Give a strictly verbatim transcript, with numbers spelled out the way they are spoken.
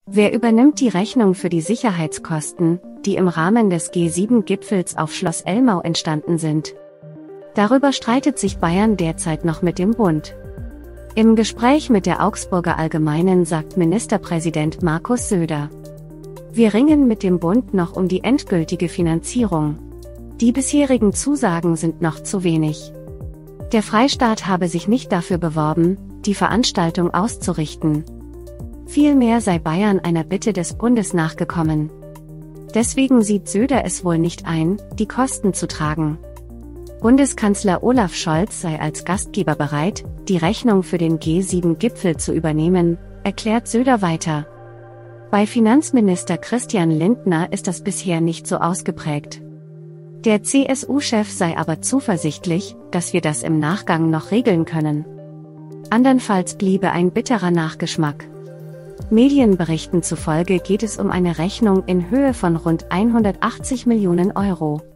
Wer übernimmt die Rechnung für die Sicherheitskosten, die im Rahmen des G sieben Gipfels auf Schloss Elmau entstanden sind? Darüber streitet sich Bayern derzeit noch mit dem Bund. Im Gespräch mit der Augsburger Allgemeinen sagt Ministerpräsident Markus Söder: Wir ringen mit dem Bund noch um die endgültige Finanzierung. Die bisherigen Zusagen sind noch zu wenig. Der Freistaat habe sich nicht dafür beworben, die Veranstaltung auszurichten. Vielmehr sei Bayern einer Bitte des Bundes nachgekommen. Deswegen sieht Söder es wohl nicht ein, die Kosten zu tragen. Bundeskanzler Olaf Scholz sei als Gastgeber bereit, die Rechnung für den G sieben Gipfel zu übernehmen, erklärt Söder weiter. Bei Finanzminister Christian Lindner ist das bisher nicht so ausgeprägt. Der C S U-Chef sei aber zuversichtlich, dass wir das im Nachgang noch regeln können. Andernfalls bliebe ein bitterer Nachgeschmack. Medienberichten zufolge geht es um eine Rechnung in Höhe von rund hundertachtzig Millionen Euro.